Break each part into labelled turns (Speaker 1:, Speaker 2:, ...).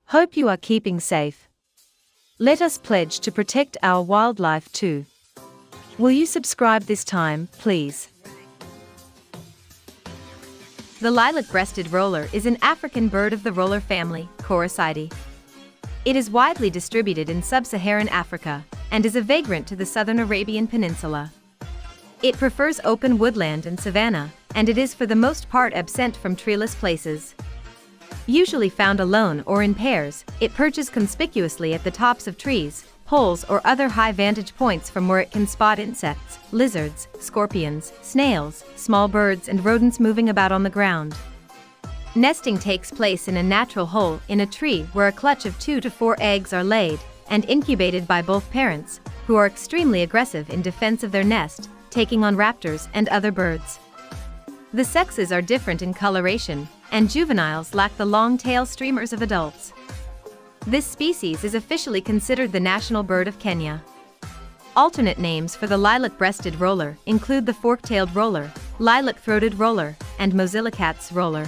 Speaker 1: Hope you are keeping safe. Let us pledge to protect our wildlife too. Will you subscribe this time, please?
Speaker 2: The lilac-breasted roller is an African bird of the roller family, Coraciidae. It is widely distributed in sub-Saharan Africa and is a vagrant to the southern Arabian Peninsula. It prefers open woodland and savanna, and it is for the most part absent from treeless places. Usually found alone or in pairs, it perches conspicuously at the tops of trees, poles or other high vantage points from where it can spot insects, lizards, scorpions, snails, small birds and rodents moving about on the ground. Nesting takes place in a natural hole in a tree where a clutch of 2 to 4 eggs are laid and incubated by both parents, who are extremely aggressive in defense of their nest, taking on raptors and other birds. The sexes are different in coloration, and juveniles lack the long tail streamers of adults. This species is officially considered the national bird of Kenya. Alternate names for the lilac-breasted roller include the fork-tailed roller, lilac-throated roller, and Mosilikatze roller.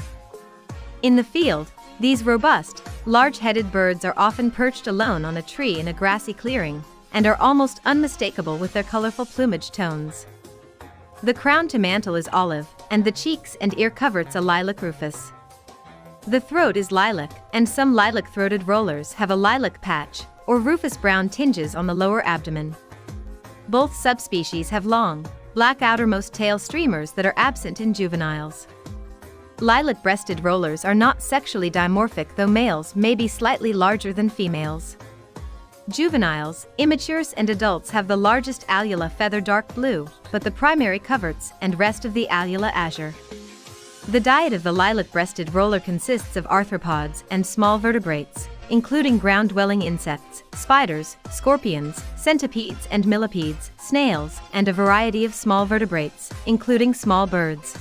Speaker 2: In the field, these robust, large-headed birds are often perched alone on a tree in a grassy clearing, and are almost unmistakable with their colorful plumage tones. The crown to mantle is olive, and the cheeks and ear coverts a lilac rufous. The throat is lilac, and some lilac-throated rollers have a lilac patch, or rufus-brown tinges on the lower abdomen. Both subspecies have long, black outermost tail streamers that are absent in juveniles. Lilac-breasted rollers are not sexually dimorphic, though males may be slightly larger than females. Juveniles, immatures and adults have the largest alula feather dark blue, but the primary coverts and rest of the alula azure. The diet of the lilac-breasted roller consists of arthropods and small vertebrates, including ground-dwelling insects, spiders, scorpions, centipedes and millipedes, snails, and a variety of small vertebrates, including small birds.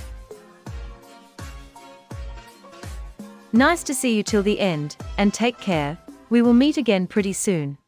Speaker 1: Nice to see you till the end, and take care. We will meet again pretty soon.